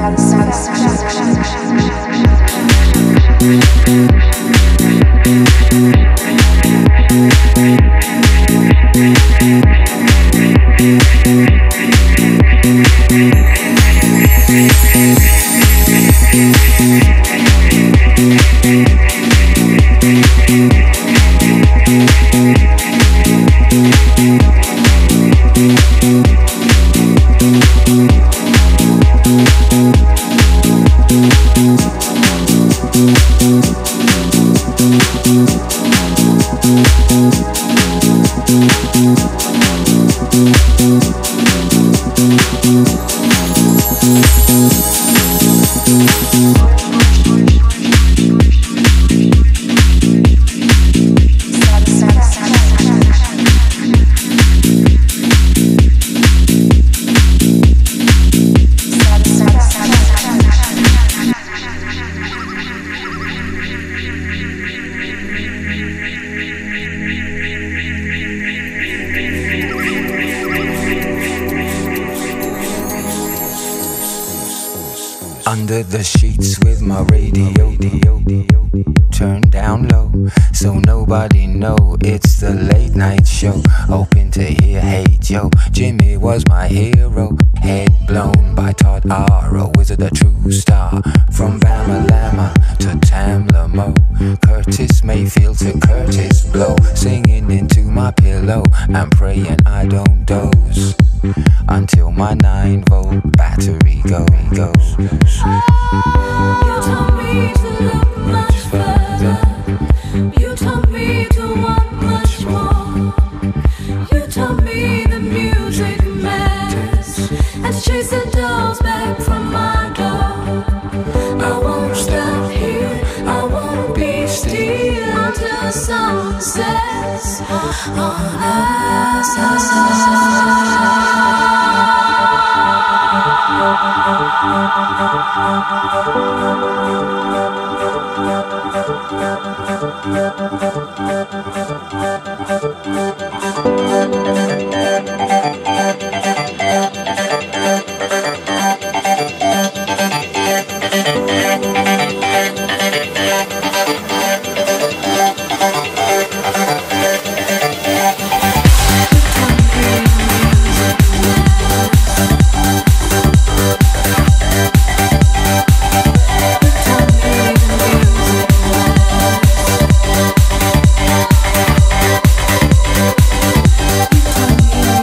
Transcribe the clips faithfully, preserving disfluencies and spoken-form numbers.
Under the sheets with my radio turned down low, so nobody know it's the late night show. Hoping to hear Hey Joe, Jimmy was my hero. Head blown by Todd R, a wizard, a true star. From Bama Lama to Tamla, Curtis Mayfield to Curtis Blow, singing into my pillow and praying I don't doze until my nine volt battery go goes. You told me to look much further. You told me to want much more. You told me the music matters, and to chase the dolls back from my door. I won't stop here, I won't be still until the sun sets on us. Tell me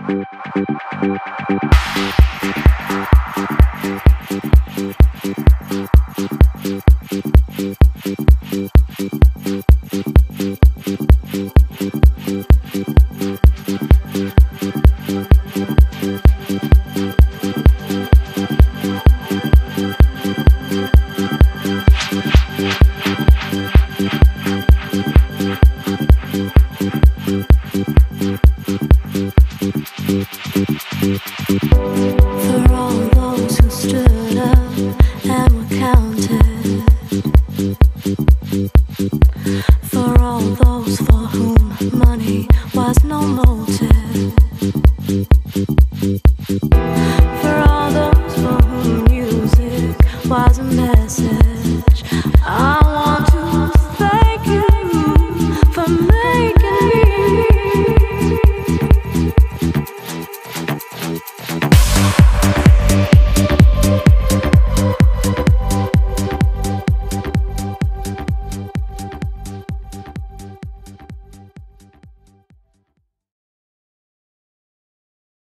money was no motive.